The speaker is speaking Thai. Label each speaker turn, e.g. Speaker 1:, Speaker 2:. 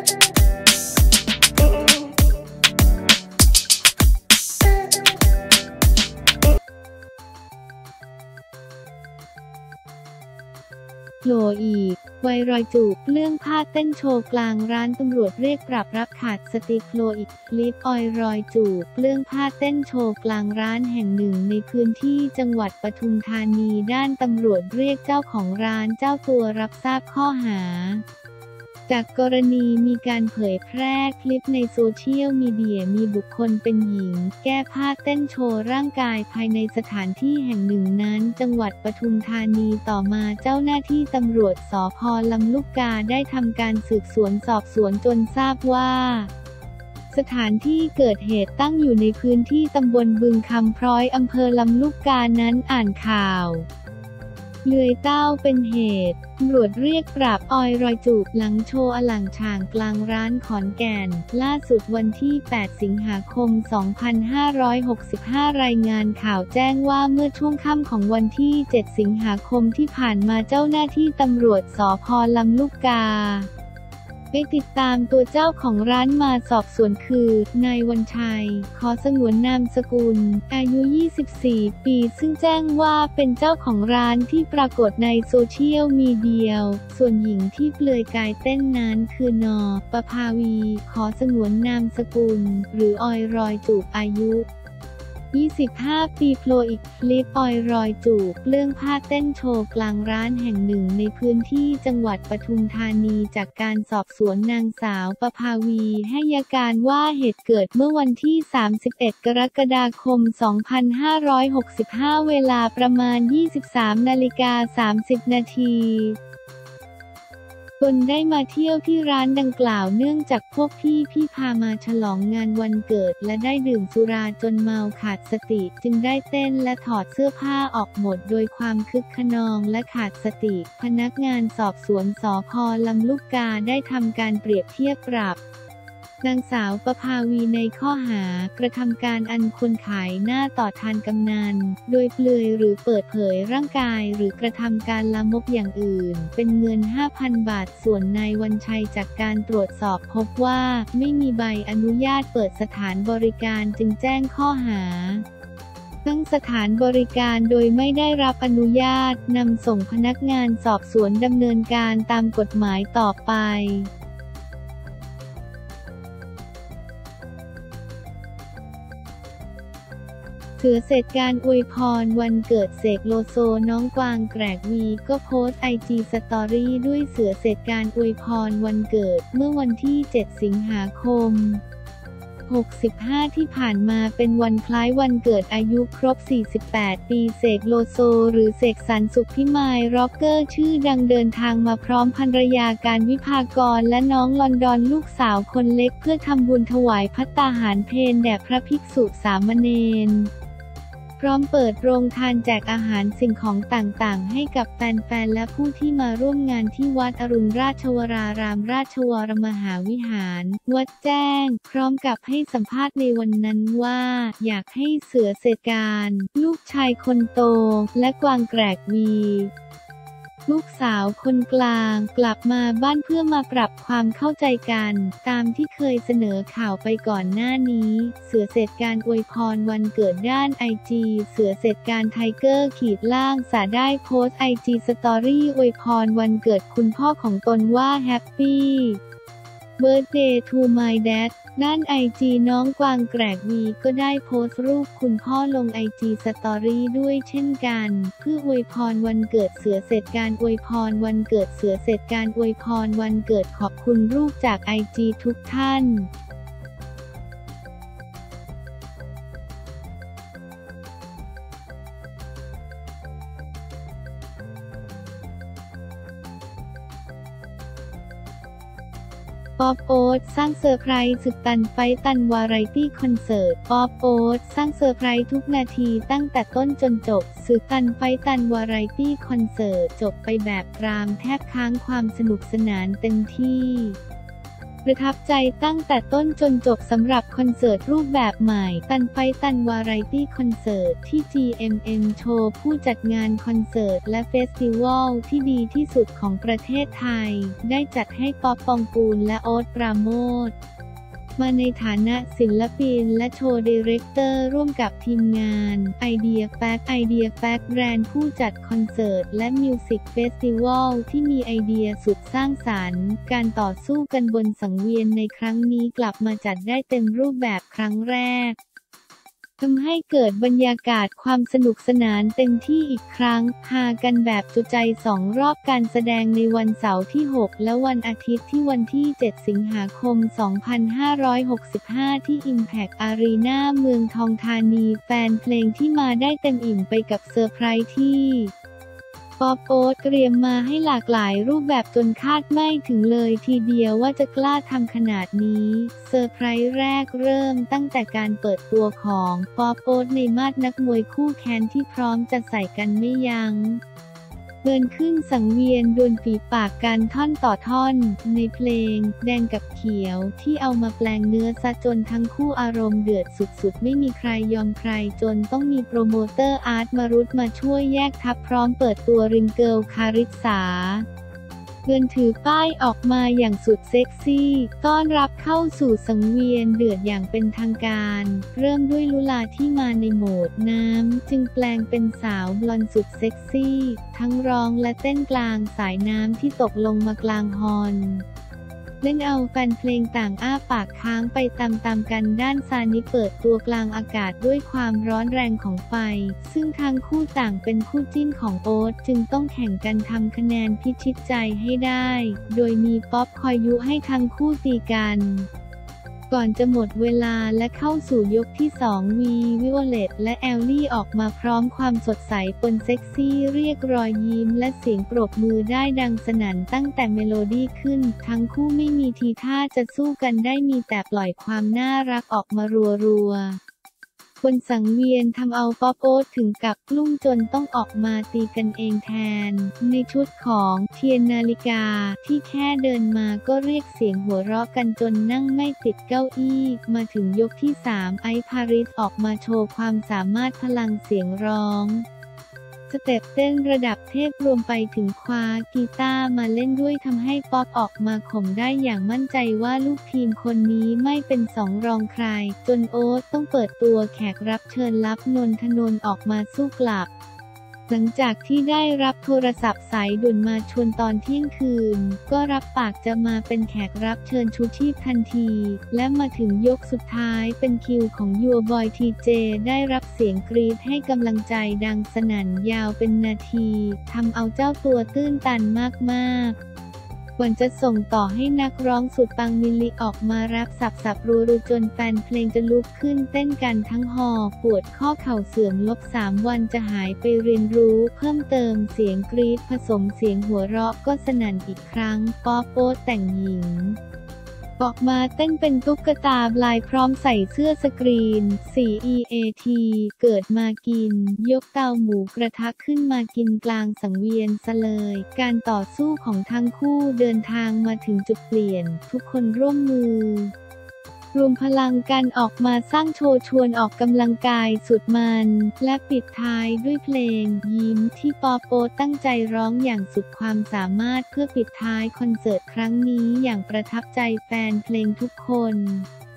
Speaker 1: โผล่อีกไวรอยจูบเรื่องผ้าเต้นโชว์กลางร้านตำรวจเรียกปรับรับขาดสติโผล่อีกคลิปรอยจูบเรื่องผ้าเต้นโชว์กลางร้านแห่งหนึ่งในพื้นที่จังหวัดปทุมธานีด้านตำรวจเรียกเจ้าของร้านเจ้าตัวรับทราบข้อหาจากกรณีมีการเผยแพร่คลิปในโซเชียลมีเดียมีบุคคลเป็นหญิงแก้ผ้าเต้นโชว์ร่างกายภายในสถานที่แห่งหนึ่งนั้นจังหวัดปทุมธานีต่อมาเจ้าหน้าที่ตำรวจสภ.ลำลูกกาได้ทำการสืบสวนสอบสวนจนทราบว่าสถานที่เกิดเหตุตั้งอยู่ในพื้นที่ตำบลบึงคำพร้อยอำเภอลำลูกกานั้นอ่านข่าวเลื่อยเต้าเป็นเหตุตำรวจเรียกปรับรอยจูบหลังโชว์อลังฉ่างกลางร้านขอนแก่นล่าสุดวันที่ 8 สิงหาคม 2565 รายงานข่าวแจ้งว่าเมื่อช่วงค่ำของวันที่ 7 สิงหาคมที่ผ่านมาเจ้าหน้าที่ตำรวจสภ.ลำลูกกาไปติดตามตัวเจ้าของร้านมาสอบสวนคือนายวันชัยขอสงวนนามสกุลอายุ 24 ปีซึ่งแจ้งว่าเป็นเจ้าของร้านที่ปรากฏในโซเชียลมีเดียส่วนหญิงที่เปลือยกายเต้นนั้นคือนประภาวีขอสงวนนามสกุลหรือรอยจูบอายุ25 ปีโผล่อีกคลิปรอยจูบเรื่องผ้าเต้นโชว์กลางร้านแห่งหนึ่งในพื้นที่จังหวัดปทุมธานีจากการสอบสวนนางสาวประภาวีให้การว่าเหตุเกิดเมื่อวันที่ 31 กรกฎาคม 2565 เวลาประมาณ 23:30 นาทีตนได้มาเที่ยวที่ร้านดังกล่าวเนื่องจากพวกพี่พามาฉลองงานวันเกิดและได้ดื่มสุราจนเมาขาดสติจึงได้เต้นและถอดเสื้อผ้าออกหมดโดยความคึกคะนองและขาดสติพนักงานสอบสวนสภ.ลำลูกกาได้ทำการเปรียบเทียบปรับนางสาวประภาวีในข้อหากระทำการอันควรขายหน้าต่อทานกำนันโดยเปลือยหรือเปิดเผยร่างกายหรือกระทำการลามกอย่างอื่นเป็นเงิน 5,000 บาทส่วนนายวันชัยจากการตรวจสอบพบว่าไม่มีใบอนุญาตเปิดสถานบริการจึงแจ้งข้อหาตั้งสถานบริการโดยไม่ได้รับอนุญาตนำส่งพนักงานสอบสวนดำเนินการตามกฎหมายต่อไปเสือเสร็จการอวยพรวันเกิดเสกโลโซน้องกวางแกรกวีก็โพสต์IGสตอรี่ด้วยเสือเสร็จการอวยพรวันเกิดเมื่อวันที่ 7 สิงหาคม 65 ที่ผ่านมาเป็นวันคล้ายวันเกิดอายุครบ 48 ปีเสกโลโซหรือเสกสรรสุขพิมายร็อกเกอร์ชื่อดังเดินทางมาพร้อมภรรยาการวิภากรและน้องลอนดอนลูกสาวคนเล็กเพื่อทำบุญถวายภัตตาหารเพลแด่พระภิกษุสามเณรพร้อมเปิดโรงทานแจกอาหารสิ่งของต่างๆให้กับแฟนๆและผู้ที่มาร่วมงานที่วัดอรุณราชวรารามราชวรมหาวิหารวัดแจ้งพร้อมกับให้สัมภาษณ์ในวันนั้นว่าอยากให้เสือเสกการลูกชายคนโตและกวางแกรกวีลูกสาวคนกลางกลับมาบ้านเพื่อมาปรับความเข้าใจกันตามที่เคยเสนอข่าวไปก่อนหน้านี้เสือเสร็จการอวยพรวันเกิดด้าน IG เสือเสร็จการไทเกอร์ขีดล่างสาได้โพสต์ IG สตอรี่อวยพรวันเกิดคุณพ่อของตนว่าแฮปปี้เบิร์ธเดย์ทูมายแดดด้าน IG น้องกวางแกรกวีก็ได้โพสต์รูปคุณพ่อลง IG สตอรี่ด้วยเช่นกันเพื่ออวยพรวันเกิดเสือเสร็จการอวยพรวันเกิดเสือเสร็จการอวยพรวันเกิดขอบคุณรูปจาก IG ทุกท่านป๊อปโอ๊ตสร้างเซอร์ไพรส์ศึกตันไฟตันวาไรตี้คอนเสิร์ตป๊อปโอ๊ตสร้างเซอร์ไพรส์ทุกนาทีตั้งแต่ต้นจนจบศึกตันไฟตันวาไรตี้คอนเสิร์ตจบไปแบบรามแทบค้างความสนุกสนานเต็มที่ประทับใจตั้งแต่ต้นจนจบสำหรับคอนเสิร์ตรูปแบบใหม่ตันไปตันวาไรตี้คอนเสิร์ตที่ GMM โชว์ผู้จัดงานคอนเสิร์ตและเฟสติวัลที่ดีที่สุดของประเทศไทยได้จัดให้ป๊อปปองกูลและโอ๊ตปราโมชมาในฐานะศิลปินและโชว์ไดเรคเตอร์ร่วมกับทีมงานไอเดียแฟกแบรนด์ผู้จัดคอนเสิร์ตและมิวสิกเฟสติวัลที่มีไอเดียสุดสร้างสรรค์การต่อสู้กันบนสังเวียนในครั้งนี้กลับมาจัดได้เต็มรูปแบบครั้งแรกทำให้เกิดบรรยากาศความสนุกสนานเต็มที่อีกครั้งฮากันแบบจุใจ2 รอบการแสดงในวันเสาร์ที่ 6 และวันอาทิตย์ที่วันที่ 7 สิงหาคม 2565 ที่ Impact Arena เมืองทองธานีแฟนเพลงที่มาได้เต็มอิ่มไปกับเซอร์ไพรส์ที่ป๊อปโอ๊ตเตรียมมาให้หลากหลายรูปแบบจนคาดไม่ถึงเลยทีเดียวว่าจะกล้าทำขนาดนี้เซอร์ไพรส์แรกเริ่มตั้งแต่การเปิดตัวของป๊อปโอ๊ตในมาดนักมวยคู่แค้นที่พร้อมจะใส่กันไม่ยั้งเดินขึ้นสังเวียนดวลฝีปากกันท่อนต่อท่อนในเพลงแดงกับเขียวที่เอามาแปลงเนื้อซะจนทั้งคู่อารมณ์เดือดสุดๆไม่มีใครยอมใครจนต้องมีโปรโมเตอร์อาร์ตมารุตมาช่วยแยกทัพพร้อมเปิดตัวริงเกิลคาริสาเดินถือป้ายออกมาอย่างสุดเซ็กซี่ต้อนรับเข้าสู่สังเวียนเดือดอย่างเป็นทางการเริ่มด้วยลุลาที่มาในโหมดน้ำจึงแปลงเป็นสาวบลอนด์สุดเซ็กซี่ทั้งร้องและเต้นกลางสายน้ำที่ตกลงมากลางฮอลเล่นเอาแฟนเพลงต่างอ้าปากค้างไปตามๆกันด้านซานิเปิดตัวกลางอากาศด้วยความร้อนแรงของไฟซึ่งทั้งคู่ต่างเป็นคู่จิ้นของโอ๊ตจึงต้องแข่งกันทำคะแนนพิชิตใจให้ได้โดยมีป๊อปคอยยุให้ทั้งคู่ตีกันก่อนจะหมดเวลาและเข้าสู่ยกที่2วิโอเลตและแอลลี่ออกมาพร้อมความสดใสปนเซ็กซี่เรียกรอยยิ้มและเสียงปรบมือได้ดังสนั่นตั้งแต่เมโลดี้ขึ้นทั้งคู่ไม่มีทีท่าจะสู้กันได้มีแต่ปล่อยความน่ารักออกมารัวๆบนสังเวียนทำเอาป๊อปโอ๊ตถึงกับกลุ้มจนต้องออกมาตีกันเองแทนในชุดของเทียนนาฬิกาที่แค่เดินมาก็เรียกเสียงหัวเราะกันจนนั่งไม่ติดเก้าอี้มาถึงยกที่3ไอซ์พาริสออกมาโชว์ความสามารถพลังเสียงร้องสเต็ปเต้นระดับเทพรวมไปถึงคว้ากีตาร์มาเล่นด้วยทำให้ป๊อปออกมาข่มได้อย่างมั่นใจว่าลูกทีมคนนี้ไม่เป็นสองรองใครจนโอ๊ตต้องเปิดตัวแขกรับเชิญลับนนทนนท์ออกมาสู้กลับหลังจากที่ได้รับโทรศัพท์สายด่วนมาชวนตอนเที่ยงคืนก็รับปากจะมาเป็นแขกรับเชิญชูชีพทันทีและมาถึงยกสุดท้ายเป็นคิวของยัวบอยทีเจได้รับเสียงกรี๊ดให้กำลังใจดังสนั่นยาวเป็นนาทีทำเอาเจ้าตัวตื้นตันมากๆก่อนจะส่งต่อให้นักร้องสุดปังมิลลิออกมารับสับรัวจนแฟนเพลงจะลุกขึ้นเต้นกันทั้งฮอปวดข้อเข่าเสื่อมลบ3 วันจะหายไปเรียนรู้เพิ่มเติมเสียงกรี๊ดผสมเสียงหัวเราะก็สนั่นอีกครั้งป๊อปโอ๊ตแต่งหญิงออกมาเต้นเป็นตุ๊กตาลายพร้อมใส่เสื้อสกรีน CEAT เกิดมากินยกเตาหมูกระทะขึ้นมากินกลางสังเวียนซะเลยการต่อสู้ของทั้งคู่เดินทางมาถึงจุดเปลี่ยนทุกคนร่วมมือรวมพลังกันออกมาสร้างโชว์ชวนออกกำลังกายสุดมันและปิดท้ายด้วยเพลงยิ้มที่ป๊อปโอ๊ตตั้งใจร้องอย่างสุดความสามารถเพื่อปิดท้ายคอนเสิร์ตครั้งนี้อย่างประทับใจแฟนเพลงทุกคน